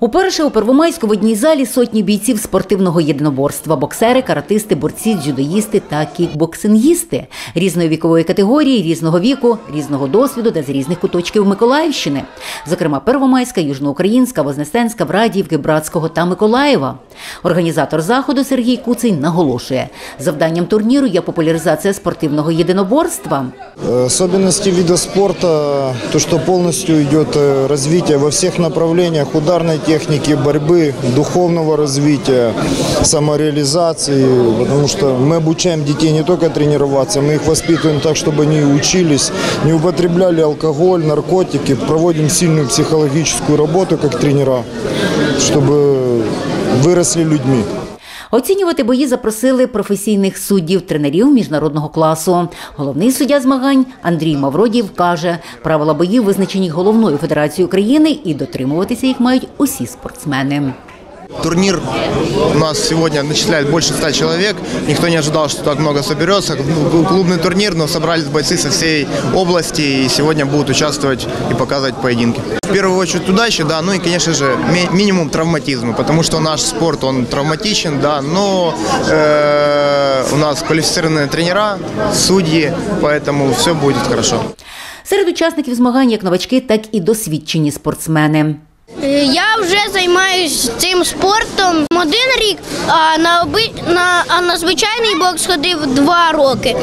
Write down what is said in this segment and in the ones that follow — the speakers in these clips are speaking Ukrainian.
Уперше у Первомайську в одній залі сотні бійців спортивного єдиноборства – боксери, каратисти, борці, дзюдоїсти та кікбоксингісти різної вікової категорії, різного віку, різного досвіду та з різних куточків Миколаївщини. Зокрема, Первомайська, Южноукраїнська, Вознесенська, Врадіївки, Братського та Миколаєва. Організатор заходу Сергій Куций наголошує, завданням турніру є популяризація спортивного єдиноборства. Особенности вида спорта, то, что полностью идет развитие во всех направлениях ударной техники, борьбы, духовного развития, самореализации, потому что мы обучаем детей не только тренироваться, мы их воспитываем так, чтобы они учились, не употребляли алкоголь, наркотики, проводим сильную психологическую работу как тренера, чтобы выросли людьми. Оцінювати бої запросили професійних суддів, тренерів міжнародного класу. Головний суддя змагань Андрій Мавродієв каже, правила боїв визначені головною федерацією України і дотримуватися їх мають усі спортсмени. Турнир у нас сегодня начисляет больше 100 человек. Никто не ожидал, что так много соберется. Клубный турнир, но собрались бойцы со всей области и сегодня будут участвовать и показывать поединки. В первую очередь удачи, да, ну и, конечно же, минимум травматизма, потому что наш спорт, он травматичен, да, но у нас квалифицированные тренера, судьи, поэтому все будет хорошо. Серед учасників змагань як новачки, так і досвідчені спортсмени. Я вже займаюся цим спортом 1 рік, а на звичайний бокс ходив 2 роки.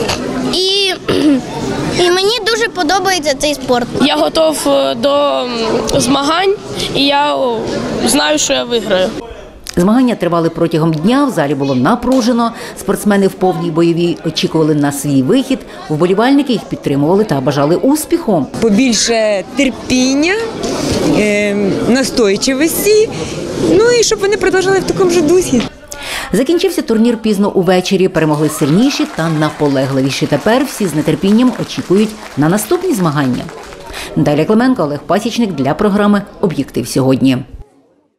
І мені дуже подобається цей спорт. Я готов до змагань і я знаю, що я виграю. Змагання тривали протягом дня, в залі було напружено, спортсмени в повній бойовій очікували на свій вихід, вболівальники їх підтримували та бажали успіху. Побільше терпіння, настойчивості, ну і щоб вони продовжували в такому ж дусі. Закінчився турнір пізно увечері, перемогли сильніші та наполегливіші. Тепер всі з нетерпінням очікують на наступні змагання. Наталія Клименко, Олег Пасічник для програми «Об'єктив сьогодні».